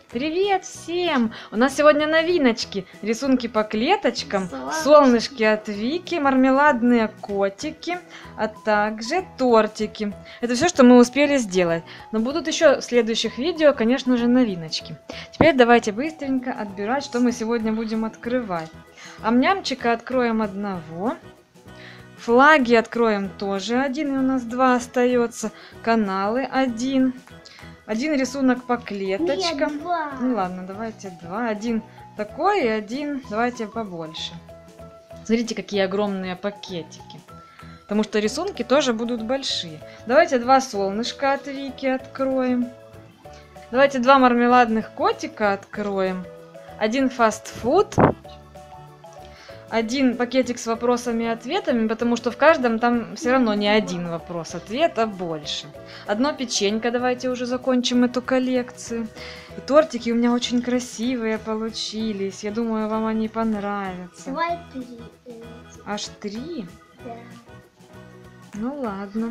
Привет всем! У нас сегодня новиночки. Рисунки по клеточкам, солнышки от Вики, мармеладные котики, а также тортики. Это все, что мы успели сделать. Но будут еще в следующих видео, конечно же, новиночки. Теперь давайте быстренько отбирать, что мы сегодня будем открывать. Амнямчика откроем одного. Флаги откроем тоже один, и у нас 2 остается. Каналы один. Один рисунок по клеточкам. Нет, 2. Ну ладно, давайте 2. Один такой и один, давайте побольше. Смотрите, какие огромные пакетики. Потому что рисунки тоже будут большие. Давайте 2 солнышка от Вики откроем. Давайте 2 мармеладных котика откроем. Один фастфуд. Один пакетик с вопросами и ответами, потому что в каждом там все равно не один вопрос-ответ, а больше. Одно печенька, давайте уже закончим эту коллекцию. И тортики у меня очень красивые получились. Я думаю, вам они понравятся. Давай 3. Аж 3? Да. Ну ладно.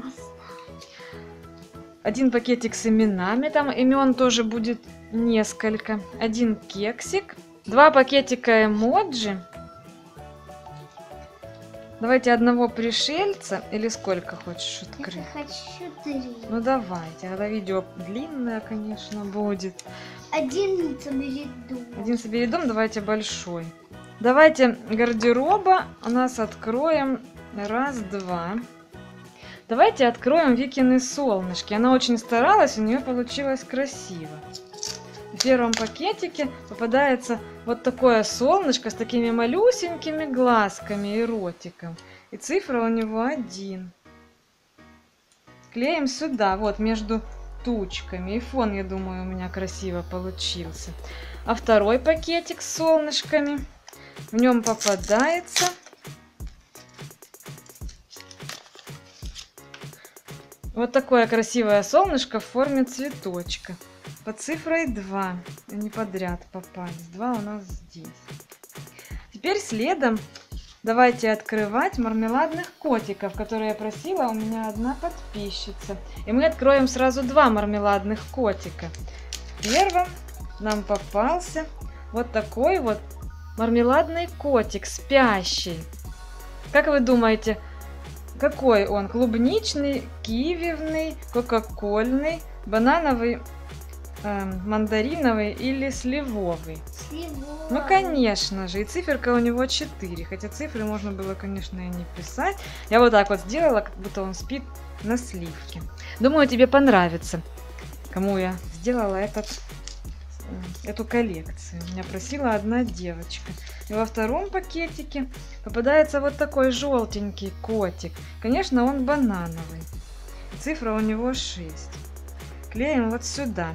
Один пакетик с именами, там имен тоже будет несколько. Один кексик. 2 пакетика эмоджи. Давайте одного пришельца, или сколько хочешь открыть? Я хочу 3. Ну давайте, когда видео длинное, конечно, будет. Один собери дом. Один собери дом, давайте большой. Давайте гардероба у нас откроем. 1, 2. Давайте откроем Викины солнышки. Она очень старалась, у нее получилось красиво. В первом пакетике попадается вот такое солнышко с такими малюсенькими глазками и ротиком. И цифра у него 1. Клеим сюда, вот между тучками. И фон, я думаю, у меня красиво получился. А второй пакетик с солнышками. В нем попадается вот такое красивое солнышко в форме цветочка. Под цифрой 2. Они подряд попались. 2 у нас здесь. Теперь следом давайте открывать мармеладных котиков, которые я просила у меня одна подписчица. И мы откроем сразу 2 мармеладных котика. Первым нам попался вот такой вот мармеладный котик, спящий. Как вы думаете, какой он? Клубничный, кививный, кока-кольный, банановый, мандариновый или сливовый? Сливовый. Ну, конечно же. И циферка у него 4. Хотя цифры можно было, конечно, и не писать. Я вот так вот сделала, как будто он спит на сливке. Думаю, тебе понравится, кому я сделала эту коллекцию. Меня просила одна девочка. И во втором пакетике попадается вот такой желтенький котик. Конечно, он банановый. Цифра у него 6. Клеим вот сюда.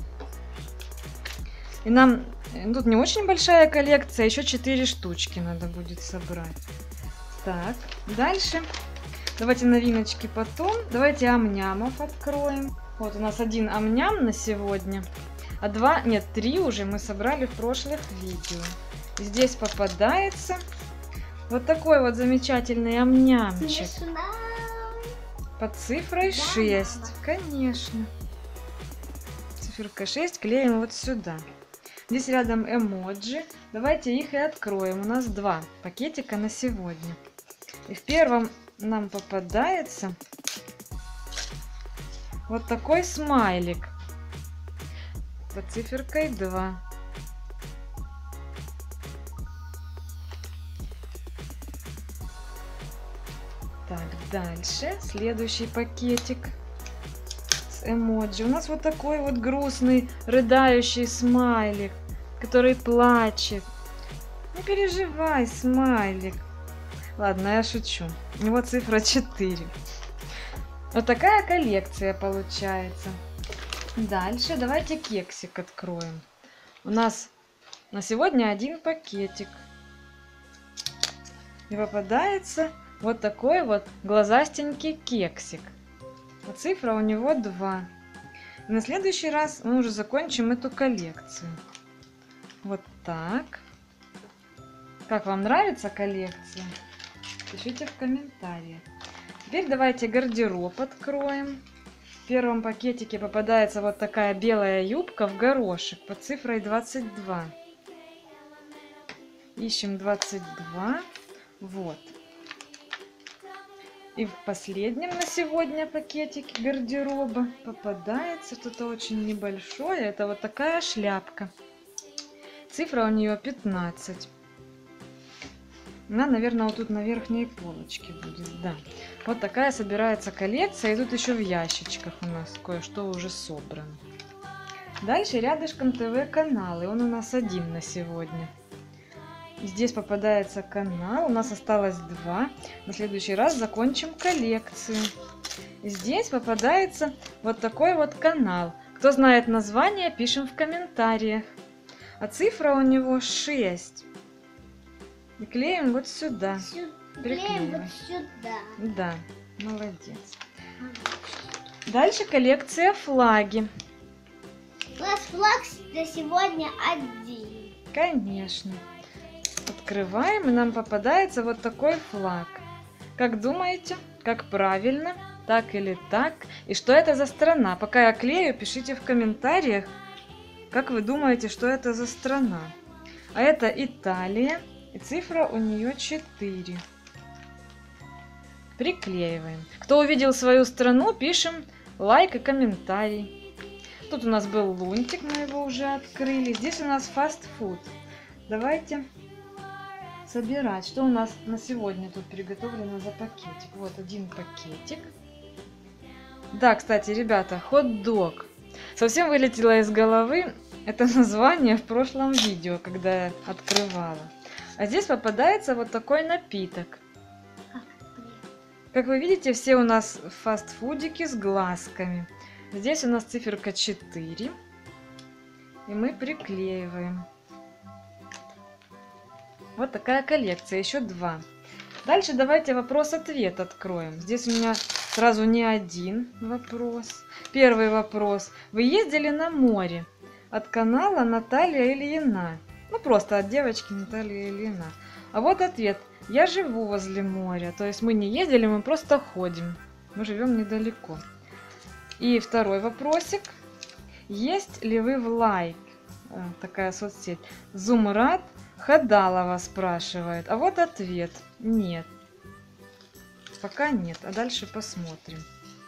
И нам тут не очень большая коллекция, еще 4 штучки надо будет собрать. Так, дальше. Давайте новиночки потом. Давайте амнямов откроем. Вот у нас 1 амням на сегодня. А 2, нет, 3 уже мы собрали в прошлых видео. И здесь попадается вот такой вот замечательный амнямчик. Под цифрой 6. Конечно. Циферка 6 клеим вот сюда. Здесь рядом эмоджи. Давайте их и откроем. У нас 2 пакетика на сегодня. И в первом нам попадается вот такой смайлик. Под циферкой 2. Так, дальше. Следующий пакетик с эмоджи. У нас вот такой вот грустный, рыдающий смайлик, который плачет. Не переживай, смайлик. Ладно, я шучу. У него цифра 4. Вот такая коллекция получается. Дальше давайте кексик откроем. У нас на сегодня 1 пакетик. И попадается вот такой вот глазастенький кексик. А цифра у него 2. И на следующий раз мы уже закончим эту коллекцию. Вот так. Как вам нравится коллекция? Пишите в комментариях. Теперь давайте гардероб откроем. В первом пакетике попадается вот такая белая юбка в горошек под цифрой 22. Ищем 22. Вот. И в последнем на сегодня пакетике гардероба попадается что-то очень небольшое. Это вот такая шляпка. Цифра у нее 15. Она, наверное, вот тут на верхней полочке будет, да. Вот такая собирается коллекция. И тут еще в ящичках у нас кое-что уже собрано. Дальше рядышком ТВ-каналы. Он у нас один на сегодня. И здесь попадается канал. У нас осталось 2. На следующий раз закончим коллекцию. И здесь попадается вот такой вот канал. Кто знает название, пишем в комментариях. А цифра у него 6. И клеим вот сюда. Клеим вот сюда. Да, молодец. Дальше коллекция флаги. У нас флаг на сегодня один. Конечно. Открываем, и нам попадается вот такой флаг. Как думаете, как правильно? Так или так? И что это за страна? Пока я клею, пишите в комментариях, как вы думаете, что это за страна. А это Италия. И цифра у нее 4. Приклеиваем. Кто увидел свою страну, пишем лайк и комментарий. Тут у нас был лунтик, мы его уже открыли. Здесь у нас фастфуд. Давайте собирать. Что у нас на сегодня тут приготовлено за пакетик? Вот один пакетик. Да, кстати, ребята, хот-дог. Совсем вылетело из головы это название в прошлом видео, когда я открывала. А здесь попадается вот такой напиток. Как вы видите, все у нас фастфудики с глазками. Здесь у нас циферка 4. И мы приклеиваем. Вот такая коллекция, еще 2. Дальше давайте вопрос-ответ откроем. Здесь у меня сразу не один вопрос. Первый вопрос. Вы ездили на море? От канала Наталья Ильина. Ну, просто от девочки Наталья Ильина. А вот ответ. Я живу возле моря. То есть мы не ездили, мы просто ходим. Мы живем недалеко. И второй вопросик. Есть ли вы в лайк? Такая соцсеть. Зумрат Хадалова спрашивает. А вот ответ. Нет. Пока нет. А дальше посмотрим.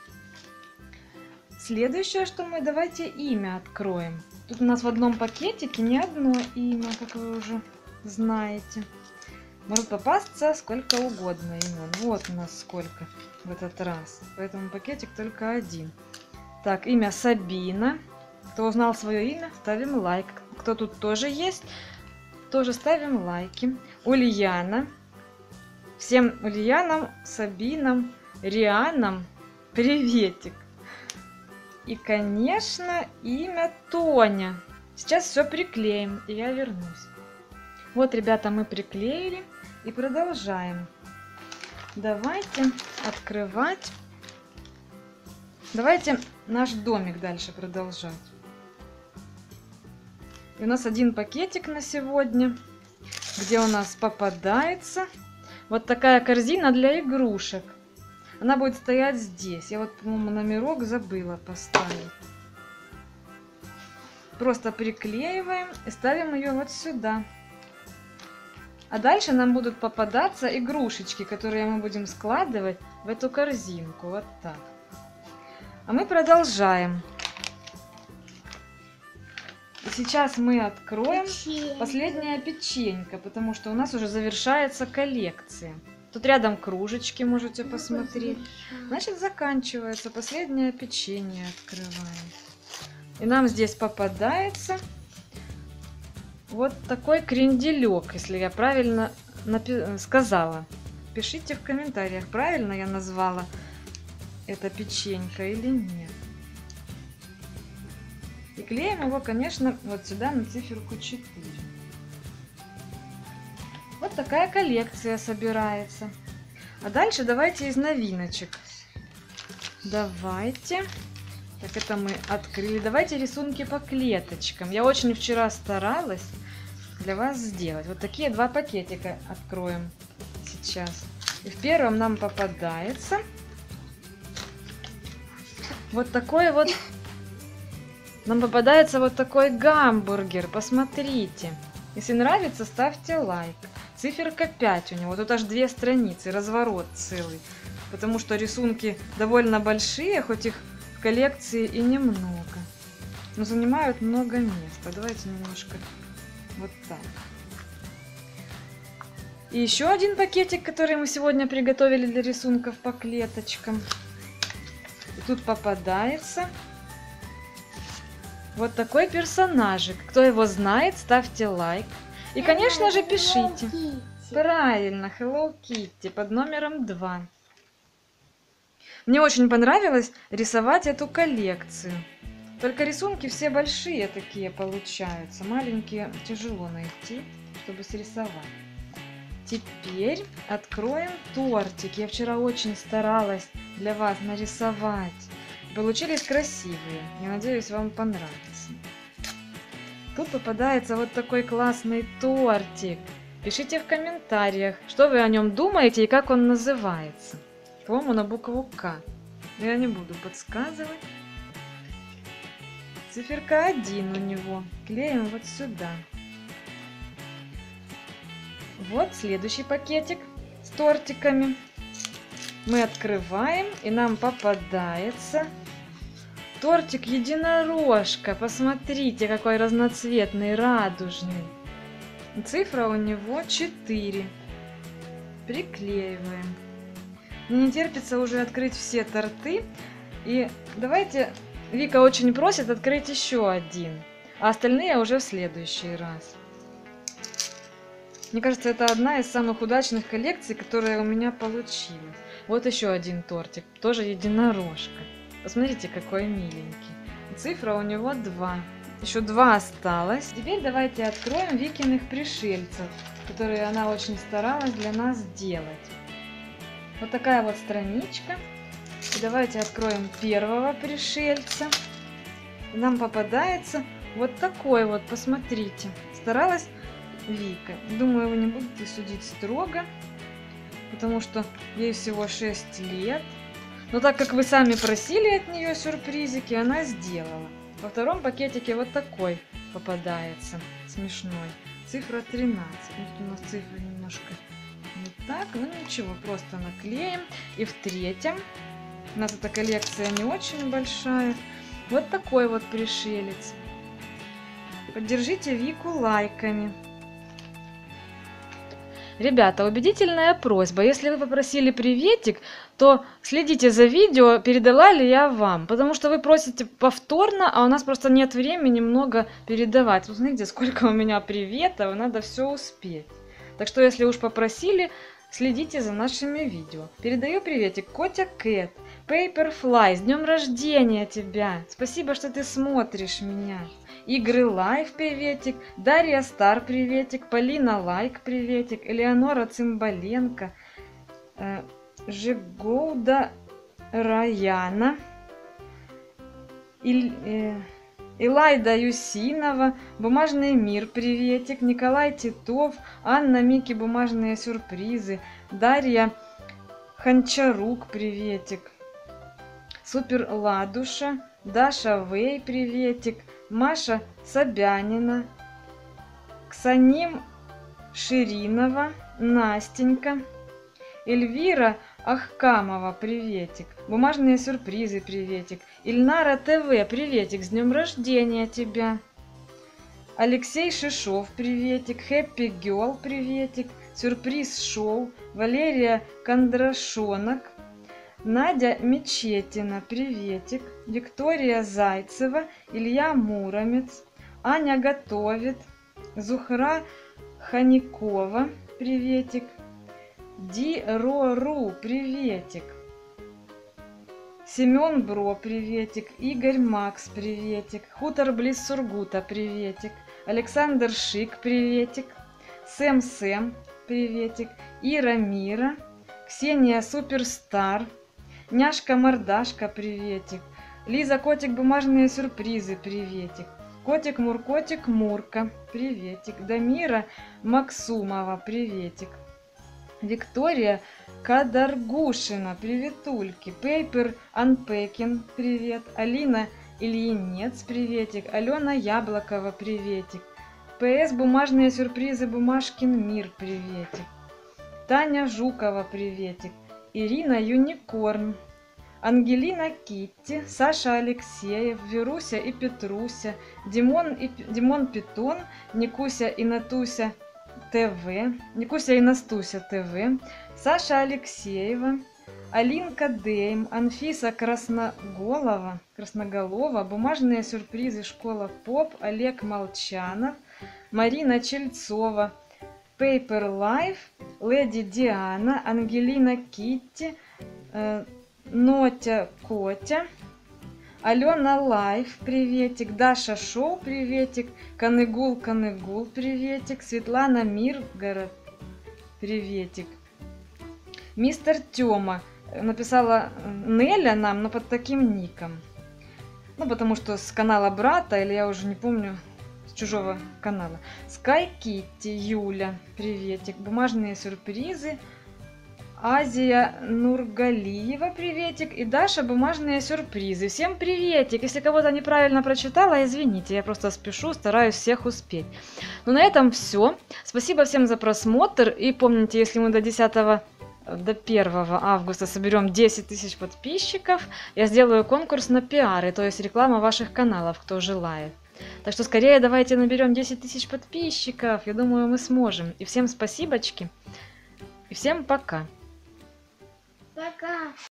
Следующее, что мы... Давайте имя откроем. Тут у нас в одном пакетике не одно имя, как вы уже знаете. Может попасться сколько угодно имен. Вот у нас сколько в этот раз. Поэтому пакетик только один. Так, имя Сабина. Кто узнал свое имя, ставим лайк. Кто тут тоже есть, тоже ставим лайки. Ульяна. Всем Ульянам, Сабинам, Рианам приветик. И, конечно, имя Тоня. Сейчас все приклеим, и я вернусь. Вот, ребята, мы приклеили и продолжаем. Давайте открывать. Давайте наш домик дальше продолжать. И у нас один пакетик на сегодня, где у нас попадается вот такая корзина для игрушек. Она будет стоять здесь. Я вот, по-моему, номерок забыла поставить. Просто приклеиваем и ставим ее вот сюда. А дальше нам будут попадаться игрушечки, которые мы будем складывать в эту корзинку. Вот так. А мы продолжаем. И сейчас мы откроем последняя печенька, потому что у нас уже завершается коллекция. Тут рядом кружечки, можете посмотреть. Значит, заканчивается. Последнее печенье открываем. И нам здесь попадается вот такой кренделек, если я правильно сказала. Пишите в комментариях, правильно я назвала это печенька или нет. И клеим его, конечно, вот сюда на циферку 4. Вот такая коллекция собирается. А дальше давайте из новиночек. Давайте. Так, это мы открыли. Давайте рисунки по клеточкам. Я очень вчера старалась для вас сделать. Вот такие 2 пакетика откроем сейчас. И в первом нам попадается Вот такой вот... Нам попадается вот такой гамбургер. Посмотрите. Если нравится, ставьте лайк. Циферка 5 у него. Тут аж 2 страницы. Разворот целый. Потому что рисунки довольно большие, хоть их в коллекции и немного. Но занимают много места. Давайте немножко вот так. И еще один пакетик, который мы сегодня приготовили для рисунков по клеточкам. И тут попадается вот такой персонажик. Кто его знает, ставьте лайк. И, конечно же, пишите. Правильно, Hello Kitty под номером 2. Мне очень понравилось рисовать эту коллекцию. Только рисунки все большие такие получаются. Маленькие тяжело найти, чтобы срисовать. Теперь откроем тортик. Я вчера очень старалась для вас нарисовать. Получились красивые. Я надеюсь, вам понравится. Тут попадается вот такой классный тортик. Пишите в комментариях, что вы о нем думаете и как он называется. По-моему, на букву К. Я не буду подсказывать. Циферка 1 у него. Клеим вот сюда. Вот следующий пакетик с тортиками. Мы открываем, и нам попадается тортик единорожка. Посмотрите, какой разноцветный, радужный. Цифра у него 4. Приклеиваем. Мне не терпится уже открыть все торты. И давайте, Вика очень просит открыть еще один. А остальные уже в следующий раз. Мне кажется, это одна из самых удачных коллекций, которая у меня получилась. Вот еще один тортик, тоже единорожка. Посмотрите, какой миленький. Цифра у него 2. Еще 2 осталось. Теперь давайте откроем Викиных пришельцев, которые она очень старалась для нас сделать. Вот такая вот страничка. И давайте откроем первого пришельца. Нам попадается вот такой вот, посмотрите. Старалась Вика. Думаю, вы не будете судить строго, потому что ей всего 6 лет. Но так как вы сами просили от нее сюрпризики, она сделала. Во втором пакетике вот такой попадается, смешной. Цифра 13. Вот у нас цифры немножко не так, ну ничего, просто наклеим. И в третьем, у нас эта коллекция не очень большая, вот такой вот пришелец. Поддержите Вику лайками. Ребята, убедительная просьба. Если вы попросили приветик, то следите за видео, передала ли я вам. Потому что вы просите повторно, а у нас просто нет времени много передавать. Вот смотрите, сколько у меня приветов, надо все успеть. Так что, если уж попросили, следите за нашими видео. Передаю приветик Котя Кэт, Paperfly, с днем рождения тебя. Спасибо, что ты смотришь меня. Игры Лайф приветик, Дарья Стар приветик, Полина Лайк приветик, Элеонора Цимбаленко, Жигоуда Раяна, Илайда Юсинова, Бумажный мир приветик, Николай Титов, Анна Мики Бумажные сюрпризы, Дарья Ханчарук приветик, Супер Ладуша, Даша Вей приветик, Маша Собянина, Ксаним Ширинова, Настенька, Эльвира Ахкамова, приветик, Бумажные сюрпризы, приветик, Ильнара ТВ, приветик, с днем рождения тебя, Алексей Шишов, приветик, Хэппи Гёрл, приветик, Сюрприз Шоу, Валерия Кондрашонок, Надя Мечетина, приветик, Виктория Зайцева, Илья Муромец, Аня готовит, Зухра Ханикова, приветик, Ди Рору, приветик, Семен Бро, приветик, Игорь Макс, приветик, Хутор близ Сургута, приветик, Александр Шик, приветик, Сэм, приветик, Ира Мира, Ксения Суперстар, Няшка Мордашка, приветик, Лиза Котик Бумажные сюрпризы, приветик, Котик Муркотик Мурка, приветик, Дамира Максумова, приветик, Виктория Кадаргушина, приветульки. Paper Unpacking, привет. Алина Ильинец, приветик. Алена Яблокова, приветик. ПС Бумажные сюрпризы Бумажкин мир, приветик. Таня Жукова, приветик. Ирина Юникорн. Ангелина Китти, Саша Алексеев, Веруся и Петруся, Димон Питон, Никуся и Натуся ТВ, Никуся и Настуся ТВ, Саша Алексеева, Алинка Дейм, Анфиса Красноголова, Бумажные сюрпризы Школа Поп, Олег Молчанов, Марина Чельцова, Paper Life, Леди Диана, Ангелина Китти, Нотя Котя, Алена Лайф, приветик, Даша Шоу, приветик, Каныгул, приветик, Светлана Миргород, приветик. Мистер Тёма написала Неля нам, но под таким ником. Ну, потому что с канала брата, или я уже не помню, с чужого канала. Скай Китти, Юля, приветик, Бумажные сюрпризы, Азия Нургалиева, приветик, и Даша Бумажные сюрпризы. Всем приветик! Если кого-то неправильно прочитала, извините, я просто спешу, стараюсь всех успеть. Ну, на этом все. Спасибо всем за просмотр, и помните, если мы до 1 августа соберем 10 тысяч подписчиков, я сделаю конкурс на пиары, то есть реклама ваших каналов, кто желает. Так что скорее давайте наберем 10 тысяч подписчиков, я думаю, мы сможем. И всем спасибочки, и всем пока! Пока.